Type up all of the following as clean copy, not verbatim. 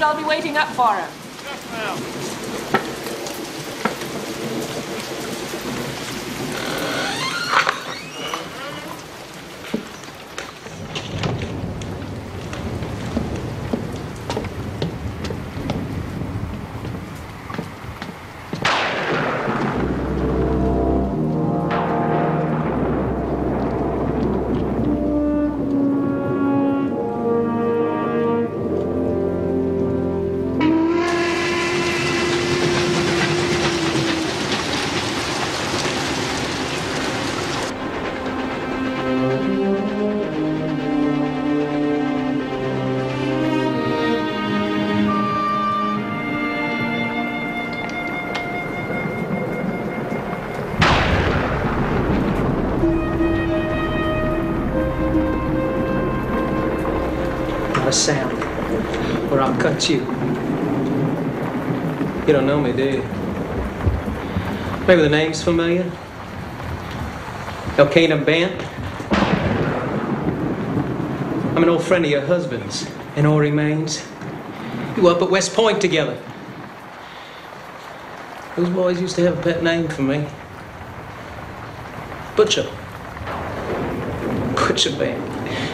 and I'll be waiting up for him. Yes, ma'am. Sound, or I'll cut you. You don't know me, do you? Maybe the name's familiar? Elkanah Bent? I'm an old friend of your husband's, and all remains. You were up at West Point together. Those boys used to have a pet name for me. Butcher. Butcher Bent.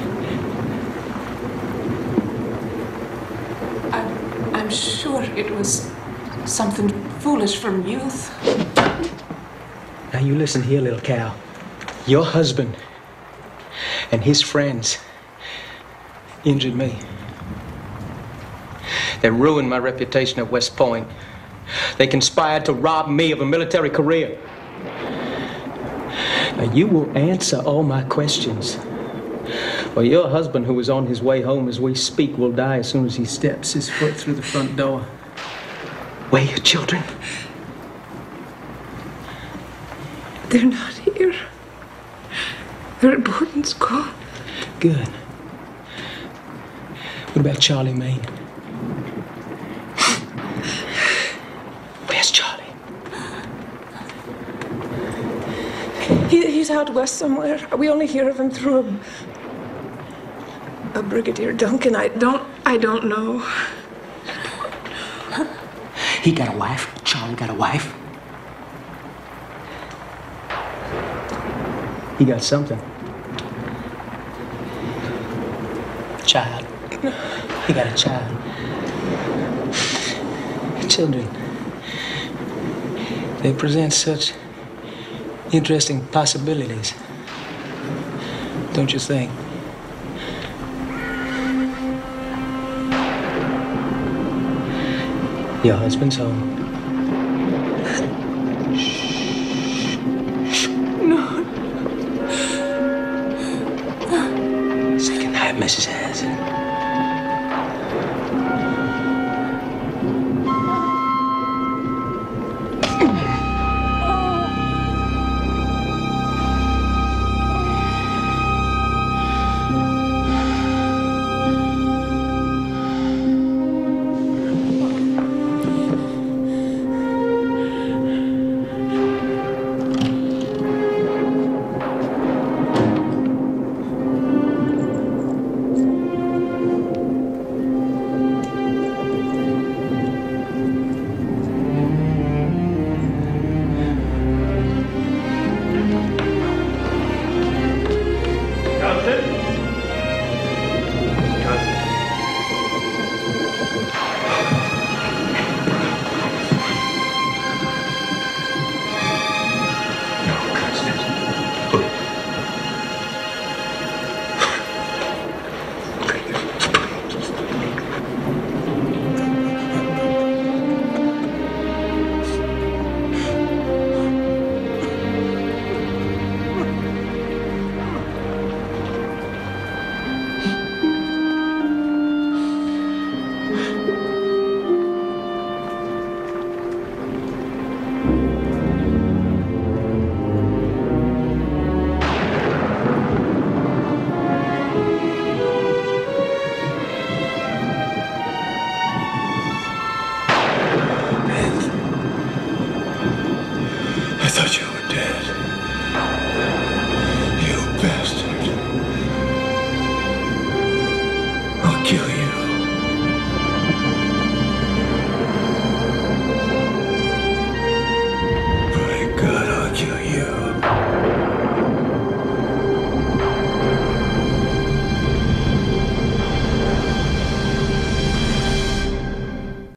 I'm sure it was something foolish from youth. Now you listen here, little cow. Your husband and his friends injured me. They ruined my reputation at West Point. They conspired to rob me of a military career. Now you will answer all my questions. Well, your husband, who is on his way home as we speak, will die as soon as he steps his foot through the front door. Where are your children? They're not here. They're at boarding school. Good. What about Charlie Maine? Where's Charlie? He's out west somewhere. We only hear of him through a Brigadier Duncan. I don't know. He got a wife. Charlie got a wife. He got something. Child. He got a child. Children. They present such interesting possibilities. Don't you think? Your husband's home. No. Say goodnight, Mrs. Hazard. I thought you